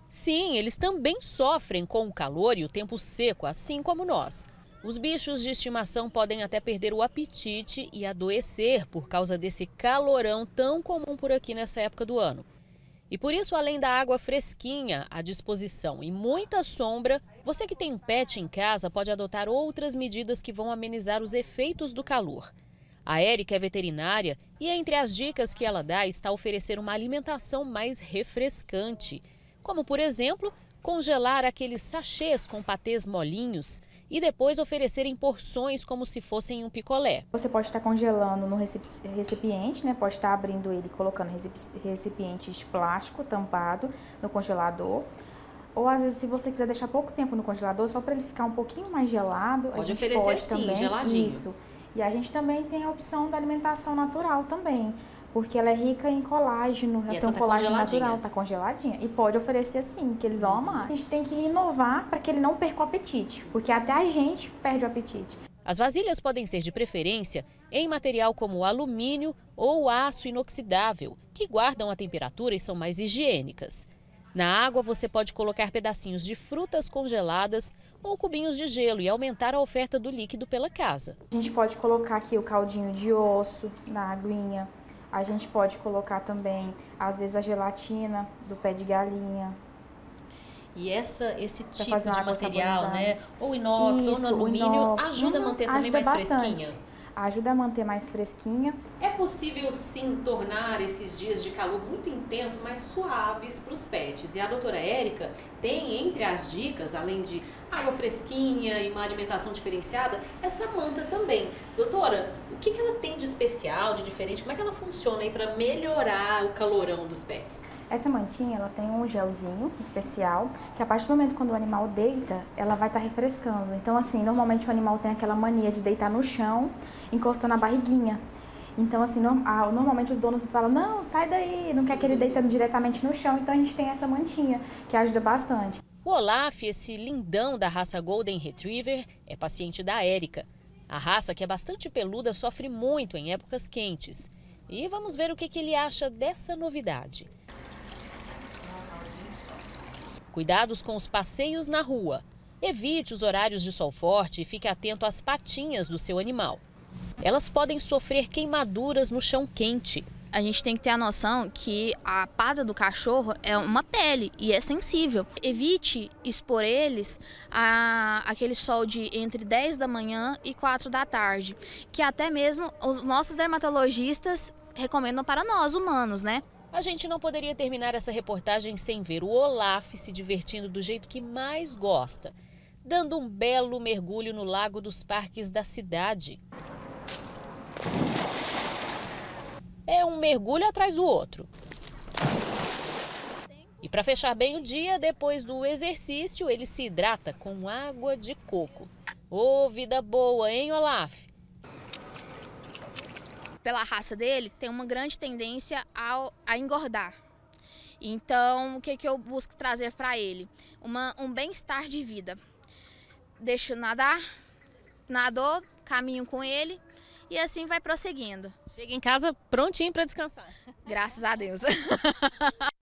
Sim, eles também sofrem com o calor e o tempo seco, assim como nós. Os bichos de estimação podem até perder o apetite e adoecer por causa desse calorão tão comum por aqui nessa época do ano. E por isso, além da água fresquinha à disposição e muita sombra, você que tem um pet em casa pode adotar outras medidas que vão amenizar os efeitos do calor. A Érica é veterinária e entre as dicas que ela dá está oferecer uma alimentação mais refrescante, como, por exemplo, congelar aqueles sachês com patês molinhos e depois oferecer em porções como se fossem um picolé. Você pode estar congelando no recipiente, né? Pode estar abrindo ele e colocando recipiente de plástico tampado no congelador. Ou às vezes, se você quiser deixar pouco tempo no congelador, só para ele ficar um pouquinho mais gelado, pode oferecer assim, também, geladinho. Isso. E a gente também tem a opção da alimentação natural também, porque ela é rica em colágeno, ela tem um colágeno natural, tá congeladinha. E pode oferecer assim, que eles vão amar. A gente tem que inovar para que ele não perca o apetite, porque até a gente perde o apetite. As vasilhas podem ser de preferência em material como alumínio ou aço inoxidável, que guardam a temperatura e são mais higiênicas. Na água você pode colocar pedacinhos de frutas congeladas ou cubinhos de gelo e aumentar a oferta do líquido pela casa. A gente pode colocar aqui o caldinho de osso na aguinha. A gente pode colocar também, às vezes, a gelatina do pé de galinha. E esse tipo de material, né? Ou inox, isso, ou no alumínio, ajuda a manter também mais fresquinha? Ajuda a manter mais fresquinha. É possível, sim, tornar esses dias de calor muito intenso mais suaves para os pets. E a doutora Érica tem, entre as dicas, além de água fresquinha e uma alimentação diferenciada, essa manta também. Doutora, o que ela tem de especial, de diferente? Como é que ela funciona aí para melhorar o calorão dos pets? Essa mantinha, ela tem um gelzinho especial, que a partir do momento quando o animal deita, ela vai estar refrescando. Então, assim, normalmente o animal tem aquela mania de deitar no chão, encostando a barriguinha. Então, assim, normalmente os donos falam, não, sai daí, não quer que ele deite diretamente no chão. Então, a gente tem essa mantinha, que ajuda bastante. O Olaf, esse lindão da raça Golden Retriever, é paciente da Érica. A raça, que é bastante peluda, sofre muito em épocas quentes. E vamos ver o que ele acha dessa novidade. Cuidados com os passeios na rua. Evite os horários de sol forte e fique atento às patinhas do seu animal. Elas podem sofrer queimaduras no chão quente. A gente tem que ter a noção que a pata do cachorro é uma pele e é sensível. Evite expor eles àquele sol de entre 10 da manhã e 4 da tarde, que até mesmo os nossos dermatologistas recomendam para nós, humanos, né? A gente não poderia terminar essa reportagem sem ver o Olaf se divertindo do jeito que mais gosta, dando um belo mergulho no lago dos parques da cidade. É um mergulho atrás do outro. E para fechar bem o dia, depois do exercício, ele se hidrata com água de coco. Ô, vida boa, hein, Olaf? Pela raça dele, tem uma grande tendência a engordar. Então, o que eu busco trazer para ele? Um bem-estar de vida. Deixo nadar, nadou, caminho com ele e assim vai prosseguindo. Chega em casa prontinho para descansar. Graças a Deus.